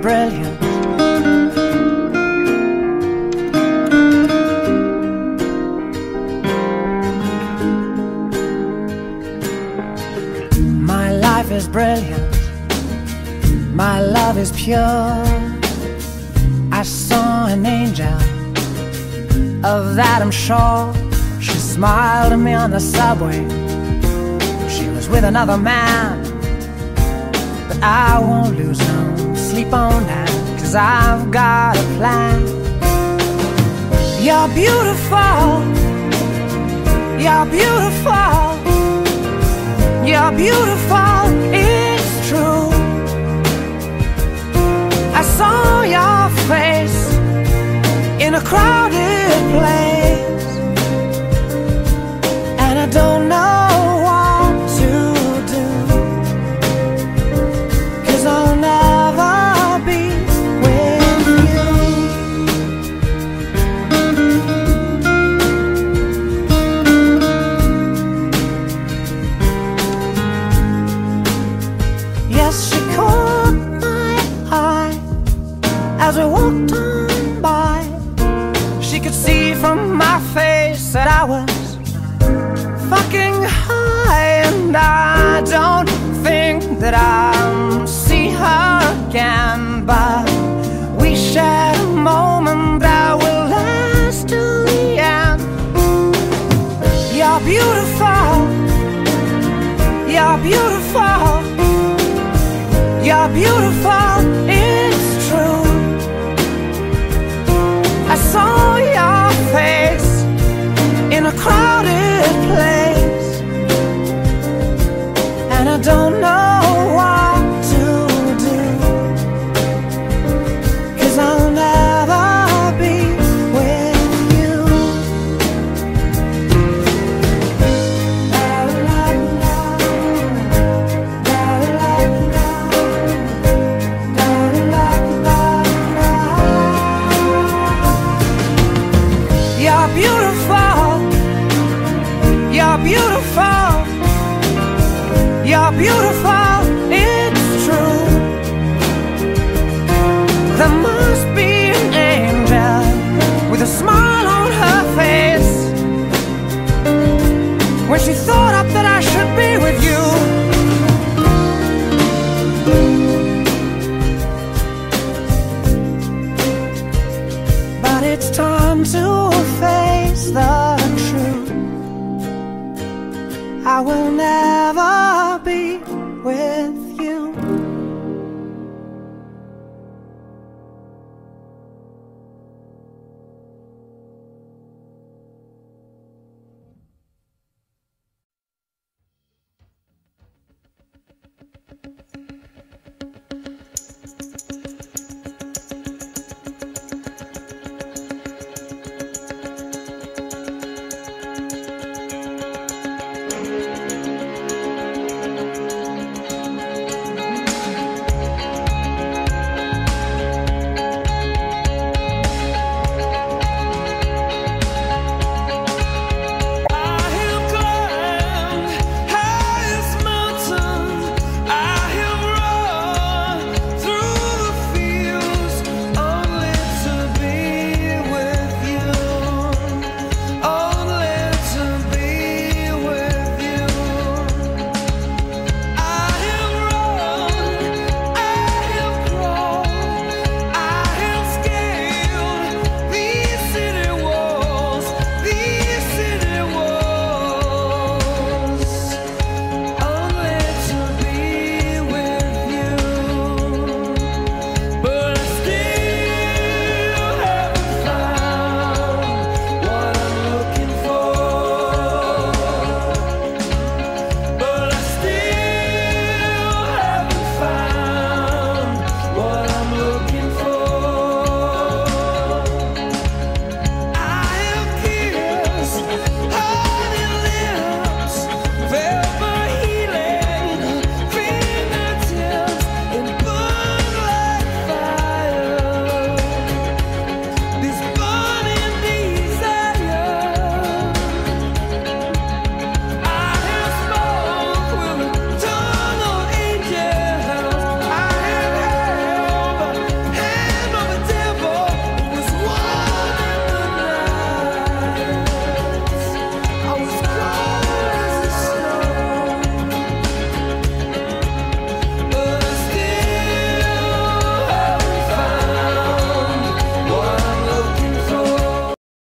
brilliant. My life is brilliant. My love is pure. I saw an angel, of that I'm sure. She smiled at me on the subway. She was with another man, but I won't lose no sleep on that, 'cause I've got a plan. You're beautiful. You're beautiful. You're beautiful, it's true. I saw your face in a crowded place, and I don't know what to do, 'cause I'll never be with you. Yes, she caught my eye as we walked on by. She could see from my face that I was fucking high, and I don't think that I'll see her again, but we shared a moment that will last till the end. You're beautiful. You're beautiful. You're beautiful, it's true. I saw your face in a crowded place, and I don't know what to do, 'cause I'll never be with you. You're beautiful. You're beautiful. You're beautiful, it's true. There must be an angel with a smile on her face when she thought up that I should be with you. But it's time to face the truth. I will never